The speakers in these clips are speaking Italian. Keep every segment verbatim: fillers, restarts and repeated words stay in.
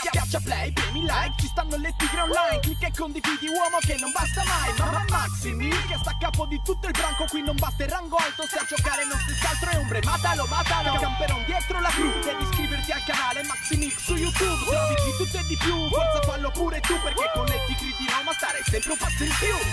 Schiaccia play, premi like, ci stanno le tigre online. Clicca e condividi, uomo che non basta mai. Ma Maximil che sta a capo di tutto il branco, qui non basta il rango alto, se a giocare non si scaltro e ombre. Matalo, matalo, camperon dietro la cru. Devi iscriverti al canale Maximil su YouTube. Trovi di tutto e di più, forza fallo pure tu, perché con le tigre di Roma starei sempre un passo in più.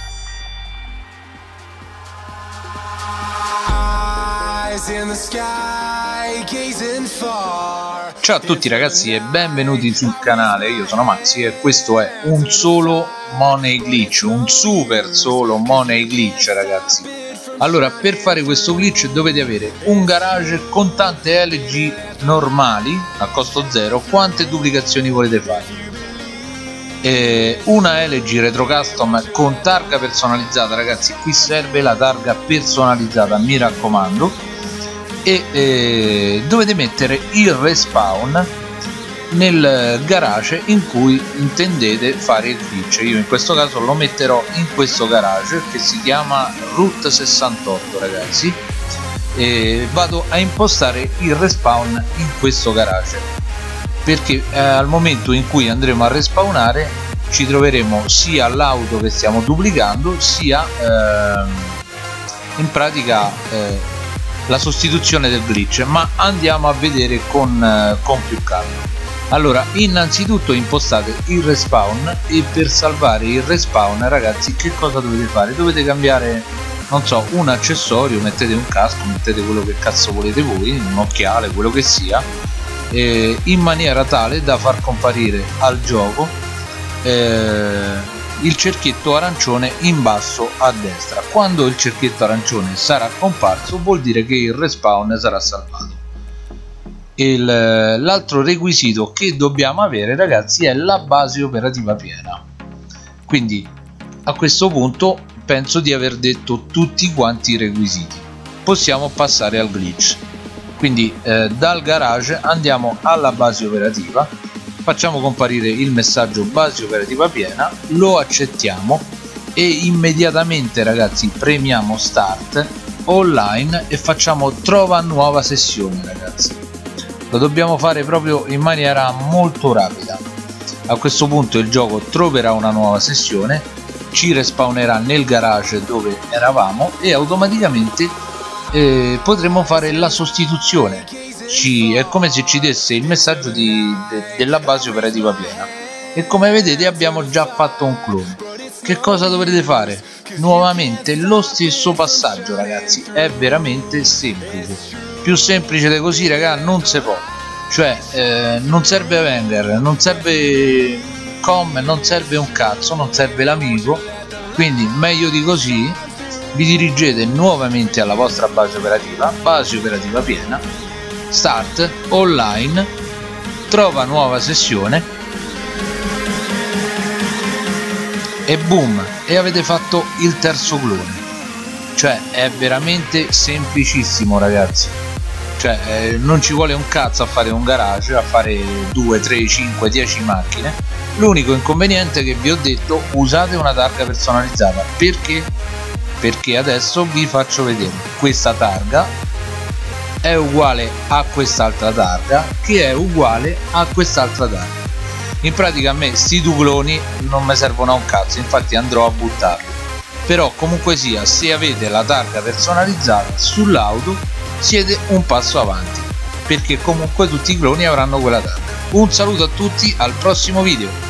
Ciao a tutti ragazzi e benvenuti sul canale, io sono Maxi e questo è un solo money glitch, un super solo money glitch ragazzi. Allora, per fare questo glitch dovete avere un garage con tante L G normali a costo zero. Quante duplicazioni volete fare? Eh, una L G retro custom con targa personalizzata ragazzi, qui serve la targa personalizzata, mi raccomando. E eh, dovete mettere il respawn nel garage in cui intendete fare il glitch. Io in questo caso lo metterò in questo garage che si chiama Route sessantotto ragazzi, e vado a impostare il respawn in questo garage perché eh, al momento in cui andremo a respawnare ci troveremo sia l'auto che stiamo duplicando sia eh, in pratica eh, la sostituzione del glitch, ma andiamo a vedere con, eh, con più calma. Allora, innanzitutto impostate il respawn e per salvare il respawn ragazzi che cosa dovete fare? Dovete cambiare, non so, un accessorio, mettete un casco, mettete quello che cazzo volete voi, un occhiale, quello che sia, eh, in maniera tale da far comparire al gioco eh, il cerchietto arancione in basso a destra. Quando il cerchietto arancione sarà comparso vuol dire che il respawn sarà salvato. L'altro requisito che dobbiamo avere ragazzi è la base operativa piena, quindi a questo punto penso di aver detto tutti quanti i requisiti, possiamo passare al glitch. Quindi eh, dal garage andiamo alla base operativa, facciamo comparire il messaggio base operativa piena, lo accettiamo e immediatamente ragazzi premiamo start online e facciamo trova nuova sessione ragazzi. Lo dobbiamo fare proprio in maniera molto rapida. A questo punto il gioco troverà una nuova sessione, ci respawnerà nel garage dove eravamo e automaticamente eh, potremo fare la sostituzione. Ci, è come se ci desse il messaggio di, de, della base operativa piena e come vedete abbiamo già fatto un clone. Che cosa dovrete fare? Nuovamente lo stesso passaggio ragazzi, è veramente semplice, più semplice di così raga non si può. Cioè eh, non serve Avenger, non serve com, non serve un cazzo, non serve l'amico, quindi meglio di così. Vi dirigete nuovamente alla vostra base operativa, base operativa piena, start online, trova nuova sessione e boom, e avete fatto il terzo clone. Cioè è veramente semplicissimo ragazzi, cioè eh, non ci vuole un cazzo a fare un garage, a fare due, tre, cinque, dieci macchine. L'unico inconveniente che vi ho detto, usate una targa personalizzata. Perché? Perché adesso vi faccio vedere. Questa targa è uguale a quest'altra targa che è uguale a quest'altra targa. In pratica a me sti due cloni non mi servono a un cazzo, infatti andrò a buttarli. Però comunque sia, se avete la targa personalizzata sull'auto siete un passo avanti, perché comunque tutti i cloni avranno quella targa. Un saluto a tutti, al prossimo video.